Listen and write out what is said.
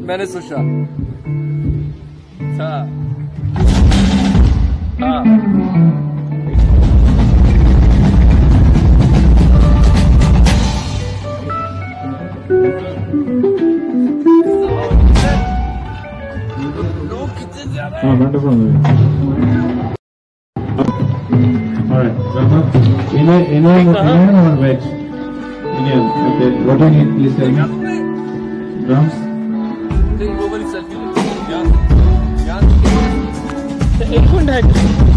मैंने सोचा हाँ हाँ लोग कितने ज्यादा हैं। Wonderful movie. Alright, Brahma, Indian or veg? Indian. Okay, what do you need? Please tell me. Drums? वो वाली सेल्फी एक मिनट है